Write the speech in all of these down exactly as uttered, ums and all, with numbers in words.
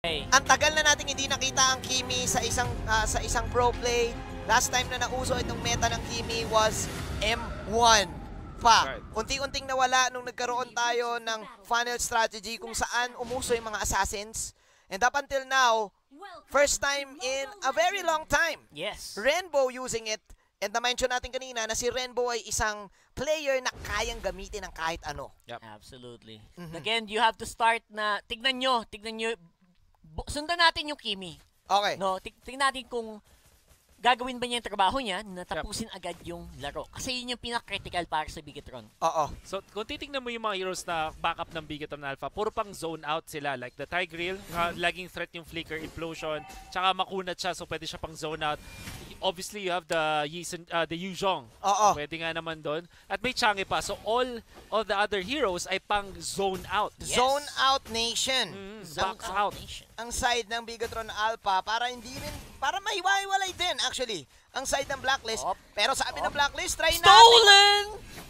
Okay. Ang tagal na nating hindi nakita ang Kimi sa isang uh, sa isang pro play. Last time na nauso itong meta ng Kimi was M one pa. Right. Unti-unting nawala nung nagkaroon tayo ng funnel strategy kung saan umuso yung mga assassins. And up until now, first time in a very long time. Yes. Rainbow using it. And na-mention natin kanina na si Rainbow ay isang player na kayang gamitin ng kahit ano. Yep. Absolutely. Mhm. Again, you have to start na, tignan nyo, tignan nyo, bu- sundan natin yung Kimi. Okay. No, tig tignan natin kung gagawin ba niya yung trabaho niya na tapusin agad yung laro. Kasi yun yung pinaka-critical para sa Bigetron. Oo. So, kung titignan mo yung mga heroes na backup ng Bigetron Alpha, puro pang zone out sila. Like the Tigreal, uh, laging threat yung Flicker, Implosion, tsaka makunat siya, so pwede siya pang zone out. Obviously, you have the Yisen, uh, the Yuzhong. Oo. Pwede nga naman doon. At may Changi pa. So, all of the other heroes ay pang zone out. Yes. Zone out nation. Mm, Zone box out. Nation. Ang side ng Bigetron Alpha para hindi rin, para mahiwa-hiwalay din actually ang side ng Blacklist. Op. Pero sabi ng Blacklist, try natin. Stolen!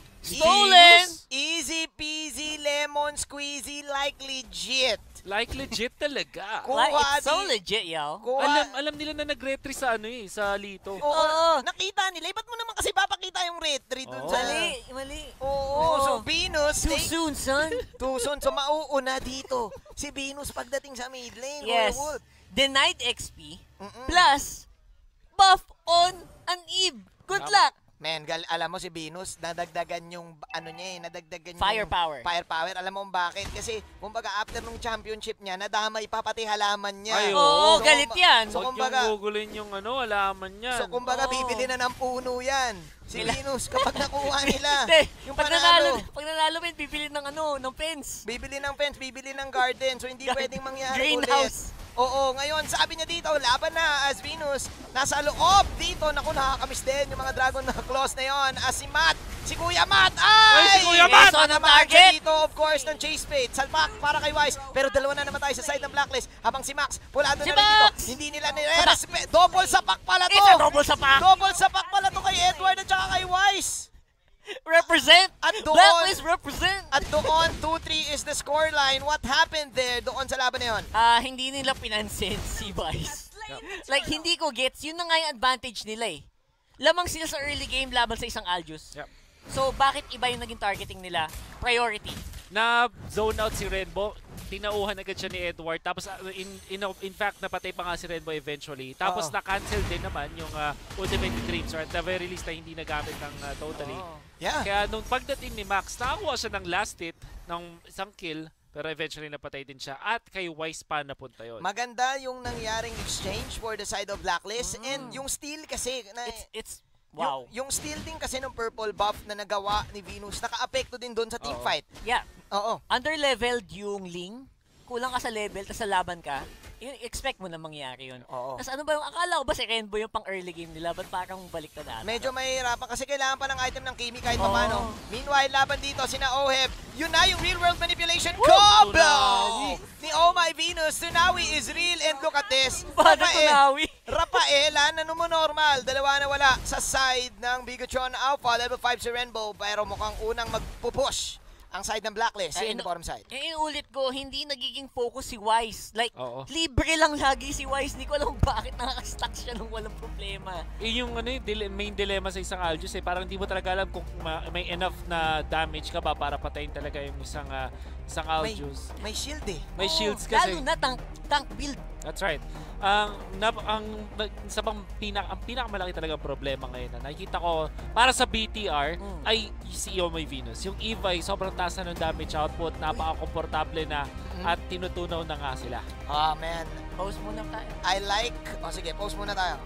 Stolen! Easy peasy lemon squeezy like legit. Like legit talaga. Kuha Like, it's so di- legit, yo. Kuha- Alam alam nila na nag-retry sa ano eh, sa Lito. Oo, Oo. nakita nila. Eh, ba't mo naman kasi papakita yung retry dun Oo. sa... Mali, mali. Oo, so Venus, Too take soon, son. too soon. So mauuna dito. Si Venus pagdating sa mid lane. Yes. Kuya Wolf. Denied X P Mm-mm. plus buff on an Eve. Good Tama. luck. Men, gal, alam mo si Venus, nadagdagan yung, ano niya eh, nadagdagan Firepower. yung firepower. Alam mo kung bakit? Kasi, kumbaga, after nung championship niya, nadamay pa pati halaman niya. Ay, Oo, oo. galit kumba- yan. So, Huwag kumbaga, yung gugulin yung ano, alaman yan. so, kumbaga, Oo. bibili na ng puno yan. Si Kila- Venus, kapag nakuha nila, Hindi, yung pag panalo, nanalo, pag nanalo, men, bibili ng ano, ng fence. bibili ng fence, bibili ng garden. So, hindi Gar- pwedeng mangyari Greenhouse. ulit. Oo, ngayon, sabi niya dito, laban na as Venus. Nasa loob dito. Naku, nakakamiss din yung mga Dragon na Claws na yon. As si Matt, si Kuya Matt, ay! Ay, si Kuya Matt! Yes, on the Tatamaan siya target! dito, of course, ng Chase Fate. Salpak para kay Wise. Pero dalawa na naman tayo sa side ng Blacklist. Habang si Max, pulado Si na rin dito. Max! Hindi nila nire-respect. Double sapak pala to. It's a double sapak. Double sapak pala to kay Edward at saka kay Wise. Represent. At doon, Blacklist represent. at doon, two three is the scoreline. What happened there doon sa laban na yun? Ah, hindi nila pinansin si Vice. Like, hindi ko gets. Yun na nga yung advantage nila eh. Lamang sila sa early game laban sa isang Aljus. Yep. So, bakit iba yung naging targeting nila? Priority. Na zone out si Rainbow, tinauhan agad siya ni Edward. Tapos uh, in, in, in fact, napatay pa nga si Rainbow eventually. Tapos Oo. na-cancel din naman yung uh, Ultimate Dreams, or at the very least na hindi nagamit ng uh, totally. Oh. Yeah. Kaya nung pagdating ni Max, nakakuha siya ng last hit ng isang kill, pero eventually napatay din siya. At kay Wise pa napunta yun. Maganda yung nangyaring exchange for the side of Blacklist. Mm. And yung steal kasi, na, It's, it's, wow. yung, yung steal din kasi ng purple buff na nagawa ni Venus, naka-apekto din doon sa team Oo. fight. Yeah. Oo. Under-leveled yung Ling. Kulang ka sa level, tapos sa laban ka. Yun, expect mo na mangyari yun. Oo. Tapos ano ba yung, akala ko ba si Rainbow yung pang early game nila? Ba't parang baliktad ata? Medyo mahihirapan kasi kailangan pa ng item ng Kimi kahit Oo. paano. Meanwhile, laban dito, sina Oheb. Yun na yung real world manipulation Woo! combo! Tunawi. Ni Oh My Venus. Tunawi is real and look at this. Bada Rafael, Tunawi. Rafaela na normal. Dalawa na wala sa side ng Bigetron Alpha. Level five si Rainbow pero mukhang unang magpupush ang side ng Blacklist Ay, in the inu- bottom side. Yung inulit ko, hindi nagiging focus si Wise. Like, Oo. libre lang lagi si Wise. Hindi ko alam kung bakit nakaka-stuck siya nung walang problema. Eh, yung ano, yung dile- main dilemma sa isang Aljus eh, parang hindi mo talaga alam kung ma- may enough na damage ka ba para patayin talaga yung isang uh, isang May, Aljus. may shield eh. May Oo, shields kasi. Lalo na tank, tank build. That's right. Ang nap, ang sa pang pinak ang pinakamalaki talaga problema ngayon na nakikita ko para sa B T R Mm. ay si Oh My Venus. Yung Eva ay sobrang taas na ng damage output, napaka-komportable na at tinutunaw na nga sila. Ah, man. Post muna tayo. I like... O sige, post muna tayo.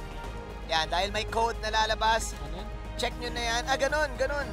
Yan, dahil may code na lalabas. Ano yun? Check nyo na yan. Ah, ganun, ganun.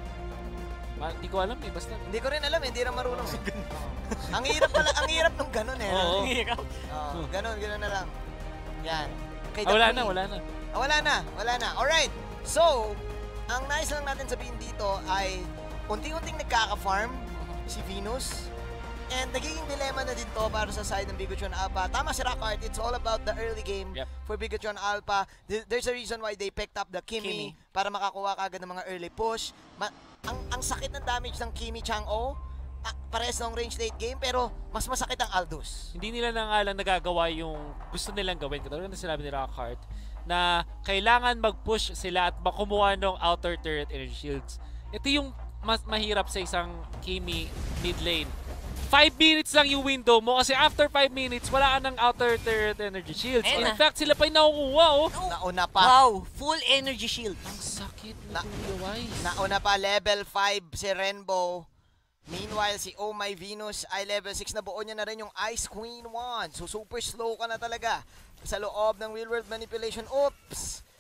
Ma- Hindi ko alam eh, basta. Hindi ko rin alam, eh, hindi rin marunong. ang hirap pala, ang hirap nung ganun eh. Oo. Ang hirap. Oh, ganun, ganun na lang. Yan. Kay Ah, wala Daphne. na, wala na. Ah, wala na, wala na. Alright. So, ang nais lang natin sabihin dito ay unti-unting nagkaka-farm si Venus. And nagiging dilemma na din to para sa side ng Bigetron Alpha. Tama si Rockart, it's all about the early game Yep. for Bigetron Alpha. Th- There's a reason why they picked up the Kimi, Kimi. para makakuha kagad ng mga early push. Ma- ang, ang sakit ng damage ng Kimi Chang'o, ah, pares ng range late game, pero mas masakit ang Aldous. Hindi nila na nga lang nagagawa yung gusto nilang gawin. Katulad na sinabi ni Rockhart, na kailangan mag-push sila at makumuha ng outer turret energy shields. Ito yung mas mahirap sa isang Kimi mid lane. five minutes lang yung window mo kasi after five minutes, wala ka ng outer turret energy shields. Ayun In na. fact, sila pa yung nakukuha, oh. Nauna pa. Wow, full energy shield. Ang sakit Na- na Kuya Wise. Nauna pa, level five si Renbo. Meanwhile, si Oh My Venus ay level six na buo niya na rin yung Ice Queen one. So, super slow ka na talaga sa loob ng real world manipulation. Oops!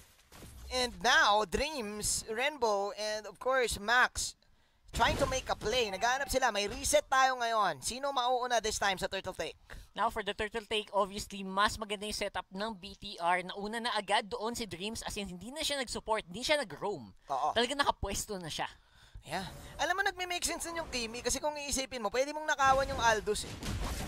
And now, Dreams, Renbo, and of course, Max, trying to make a play. Naghahanap sila. May reset tayo ngayon. Sino mauuna this time sa Turtle Take? Now for the turtle take, obviously, mas maganda yung setup ng B T R. Nauna na agad doon si Dreams as in hindi na siya nag-support, hindi siya nag-roam. Oo. Talaga nakapwesto na siya. Yeah. Alam mo, nagme-make sense din yung Kimi kasi kung iisipin mo, pwede mong nakawan yung Aldous eh.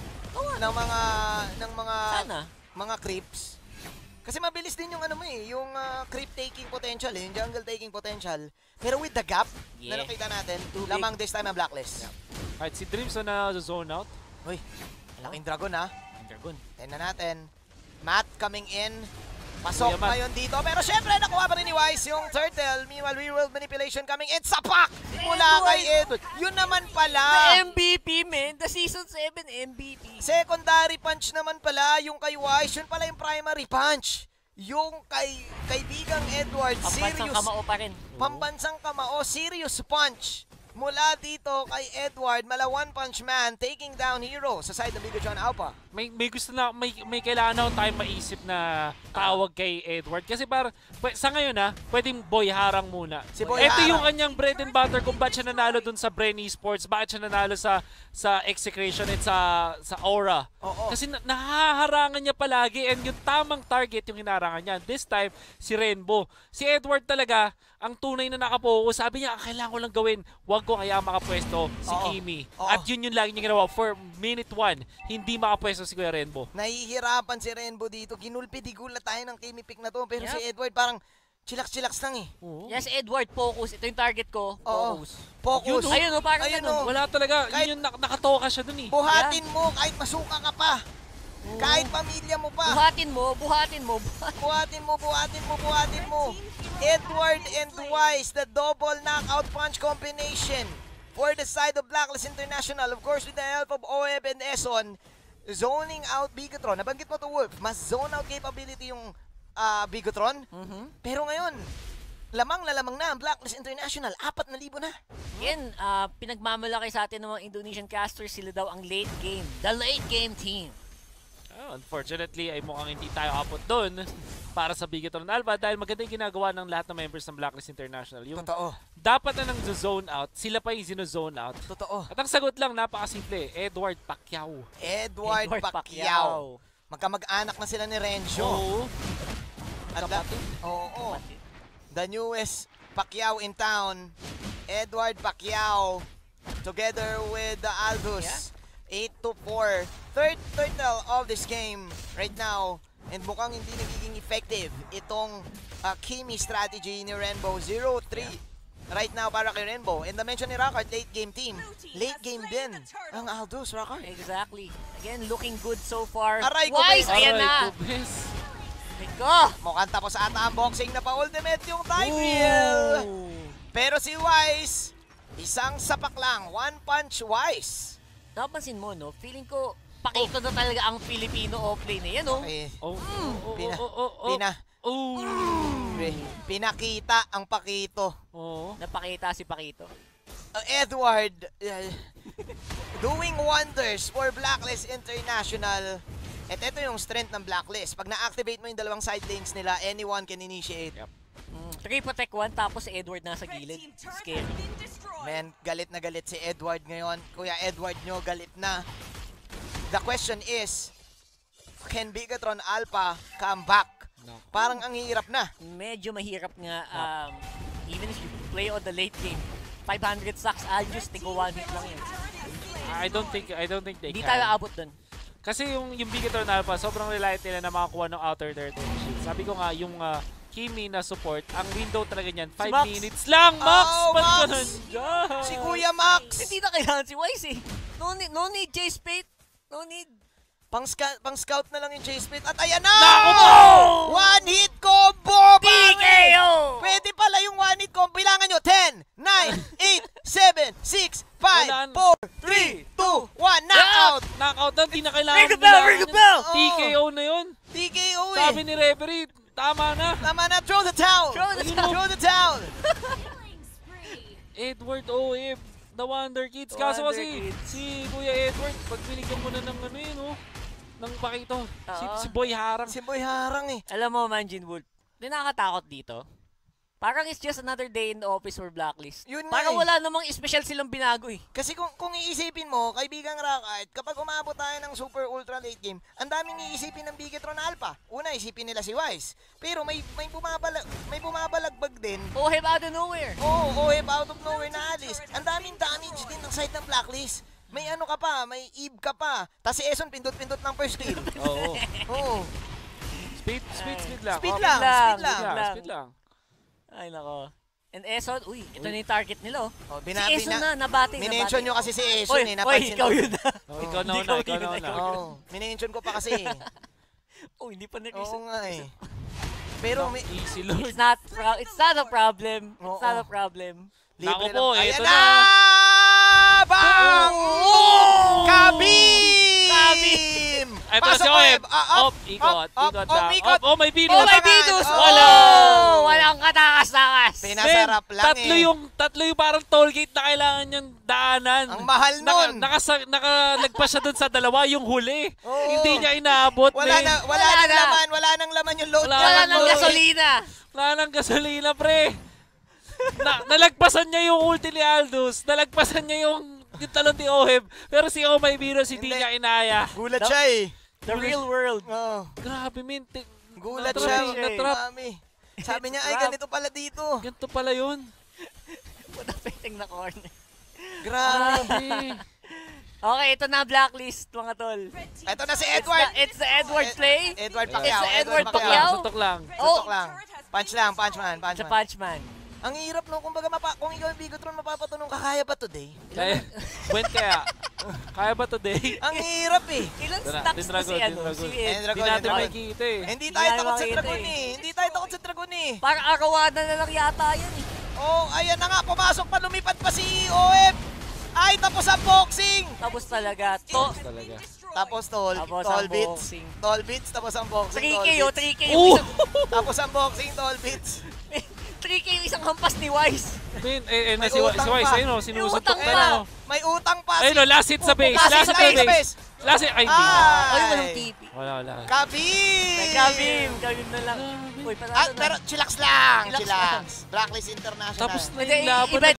ng mga, ng mga, Sana. mga creeps. Kasi mabilis din yung ano mo eh, yung uh, creep taking potential eh, yung jungle taking potential. Pero with the gap Yeah. na nakita natin, Too big. lamang this time ang Blacklist. Alright, si Dreams na zone out. Uy, malaking dragon ha. Ang Dragon. Tignan natin. Matt coming in. Pasok Kuya Matt. ngayon dito. Pero syempre, nakuha pa rin ni Wise yung turtle. Meanwhile, real world manipulation coming in. Sapak! Mula kay Edward. Yun naman The pala. M V P, man. The Season seven M V P. Secondary punch naman pala yung kay Wise. Yun pala yung primary punch. Yung kay kaibigang Edward. Pambansang Serious. kamao pa rin. Pambansang kamao. Serious punch. Mula dito kay Edward. Mala One Punch Man taking down Hero sa side ng Bigochon Alpha. May may gusto na may may kailangan ako tayo maisip na tawag kay Edward kasi para pwe- sa ngayon ha, pwedeng Boy Harang muna. Si Boy Ito Harang. yung kanyang bread and butter kung bakit siya nanalo dun sa Bren Esports, bakit siya nanalo sa sa Execration at sa sa Aura. Oo. Kasi na, nahaharangan niya palagi and yung tamang target yung hinarangan niya. This time si Rainbow. Si Edward talaga ang tunay na nakapokus. Sabi niya, ang kailangan ko lang gawin, wag ko kaya makapwesto si Oo. Kimi. Oo. At yun yung lagi niya ginawa for minute one. Hindi makapwesto si Kuya Rainbow. Nahihirapan si Renbo dito. Ginulpi-digul na tayo ng Kimi pick na to. Pero Yep. si Edward parang chillax-chillax lang eh. Oo. Yes, Edward, focus. Ito yung target ko. Oo. Focus. Focus. Yun, oh. Ayun o, parang Ayun, ganun. oh. Wala talaga. Kahit- Yun yung nak- nakatoka siya dun eh. Buhatin mo kahit masuka ka pa. Kahit pamilya mo pa. Buhatin mo, buhatin mo. buhatin- Buhatin mo, buhatin mo, buhatin mo. Edward and Wise, the double knockout punch combination for the side of Blacklist International. Of course, with the help of O E B and Eson, zoning out Bigatron. Nabanggit mo to, Wolf. Mas zone out capability yung ah, Bigatron. Mhm. Pero ngayon, lamang na lamang na ang Blacklist International. Apat na libo na. Again, ah, pinagmamalaki sa atin ng mga Indonesian casters, sila daw ang late game. The late game team. Oh, unfortunately, ay mukhang hindi tayo abot doon para sa Bigatron Alpha dahil maganda yung ginagawa ng lahat ng members ng Blacklist International. Yung Totoo. dapat na nang zone out, sila pa yung zone out. Totoo. At ang sagot lang, napakasimple, Edward Pacquiao. Edward, Edward Pacquiao. Pacquiao. Magkamag-anak na sila ni Renzo. Oo. At da- Oo. oo. The newest Pacquiao in town, Edward Pacquiao, together with the Aldous. eight to four. Third turtle of this game right now. And mukhang hindi nagiging effective itong uh, Kimi strategy ni Renbo. zero three right now para kay Renbo. And na-mention ni Rockart, late game team. Late game din ang Aldous, Rockart. Exactly. Again, looking good so far. Aray ko, Wise, be. ayan na. Aray ko, bes. Iko. Mukhang tapos ata ang boxing na pa-ultimate yung Tigreal. Pero si Wise, isang sapak lang. One punch Wise. Napansin mo, no? Feeling ko, pakito na talaga ang Filipino offlane na yan, no? Okay. Oh, oh, oh, Pina- oh, oh, oh. Pina, Oh. pinakita ang Pakito. Oo. Napakita si Pakito. Uh, Edward, uh, doing wonders for Blacklist International. At ito yung strength ng Blacklist. Pag na-activate mo yung dalawang side lanes nila, anyone can initiate. Yep. Mm, three protect one, tapos si Edward nasa gilid. Scary. Man, galit na galit si Edward ngayon. Kuya Edward nyo, galit na. The question is, can Bigatron Alpha come back? No. Parang ang hirap na. Medyo mahirap nga, um, even if you play on the late game. five hundred stacks, Aljus, tigo one hit lang yan. I don't think I don't think they Hindi can. tayo abot dun. Kasi yung yung Bigatron Alpha, sobrang reliant nila na makakuha ng outer turret shield. Sabi ko nga yung uh, Kimi na support, ang window talaga niyan, five Max. minutes lang, Max! Oh, Ba't ka Max! nandyan? Si Kuya Max! Hindi na kailangan si Wise eh. No need, no need J-Spade. No need. Pang, ska- pang scout na lang yung chase pit. At ayan na! Naku po! One hit combo! T K O! Pwede pala yung one hit combo. Bilangan nyo. ten, nine, eight, seven, six, five, Wala na. four, three, two, one. Knockout! Knockout na, di na kailangan Ring the bell, bilangan ring the yun. bell! T K O na yun. T K O eh. Sabi ni referee, tama na. Tama na. Throw the towel. Throw the Throw towel. the towel. Edward O F, the Wonder Kids. The Kaso Wonder kasi, Kids. si Kuya Edward, pag binigyan mo na ng ano yun, oh, ng pakito, si, Oo. si Boy Harang. Si Boy Harang eh. Alam mo, Manjin Wolf, di nakakatakot dito. Parang it's just another day in the office for Blacklist. Yun nga Parang eh. wala namang special silang binago eh. Kasi kung, kung iisipin mo, kaibigang Rockart, kapag umabot tayo ng super ultra late game, ang daming iisipin ng Bigetron Alpha. Una, isipin nila si Wise. Pero may may bumabalag, may bumabalagbag din. Oh, him out of nowhere. Oo, oh, oh, out of nowhere na Alice. Ang daming damage din ng side ng Blacklist. May ano ka pa, may Eve ka pa. Tapos si Eson, pindot-pindot ng first kill. Oo. Oo. Speed, speed, speed lang. Speed Okay. lang, lang, speed lang. Speed lang, lang. speed lang. Ay, nako. And Eson, uy, ito na yung target nila oh. Oh, Si Eson na, nabati, Minention nabati. nyo kasi si Eson Oy, eh, oy, napansin ikaw ko. yun na. Oh, ikaw na Hindi una, ko ikaw yun na na, una. ikaw Oo, minention ko pa kasi eh. Oh, hindi pa Oo na-reason. nga eh. Pero may... Easy Lord. It's not, pro- it's not a problem. Oo. It's not a problem. Naku Libre po, lang. eto Ayan na. Bang! Oh! Kabim! Kabim! Ito na si Pasok, Oeb. Oeb. Ah, Up, ikot, up, ikot up, lang. ikot. Up, oh, may Venus. Oh, may Takangan. Venus! Oh! Wala! Walang katakas-takas! Pinasarap lang tatlo eh. yung, tatlo yung parang toll gate na kailangan niyang daanan. Ang mahal nun. Naka, nakasa, nakalagpas siya dun sa dalawa, yung huli. Oo. Hindi niya inaabot. Wala men. na, wala, Wala nang na. laman, wala nang laman yung load. Wala niya. Wala nang nang load. gasolina! Wala nang gasolina, pre. Na, nalagpasan niya yung ulti ni Aldous. Nalagpasan niya yung, yung talon ni Oheb. Pero si Oh My Venus, hindi Hindi. niya inaya. Gulat No. siya eh. The real world. Oo. Grabe, min. Ti- Gulat natrap siya. eh, natrap. Mami. Sabi niya, ay Trap. ganito pala dito. Ganito pala yun. What a petting na corner. Grabe. Grabe. Okay, ito na blacklist, mga tol. Ito na si It's Edward. the, it's the Edward play. Edward It's Pacquiao. the Edward Suntok lang, Pacquiao. suntok lang. Oh, Suntok lang. Punch lang, punch man, punch sa man. Punchman. Ang hirap no, kumbaga mapa, kung ikaw yung Bigotron, mapapatunong ka, kaya ba today? Kaya, when kaya? Kaya ba today? Ang hirap eh. Ilan Ito na, stocks na Dindragon, si ano? Dindragon. Si Eh, Ed. Hindi Dragon, natin Dragon. makikita eh. Hindi Hindi tayo nga takot sa makita Dragon eh. eh. Hindi tayo takot sa Dragon eh. Parang arawada na lang yata yan eh. Oh, ayan na nga, pumasok pa, lumipad pa si O F. Ay, tapos ang boxing. Tapos talaga. To, Talaga. Tapos tol, Tapos tall ang beats. boxing. Tall beats, tapos ang boxing, three tall K oh, beats. three K Oh! yung isang, Tapos ang boxing, tall beats. three K yung isang hampas ni Wise. Min, eh, eh, May na si, Wa- utang si Wise, pa. ayun o, sinusuntok utang na pa. lang. oh. May utang pa. Ayun o, last hit sa base, Last last hit hit sa sa base. base. Last hit, ay hindi na. Ay. Ay, walang T P. Wala, wala. Kabim! May Kabim. Kabim na lang. Uy, Ah, panalo na. pero chillax lang, Chillax chillax. Blacklist International. Tapos na Hindi, yung laban. iba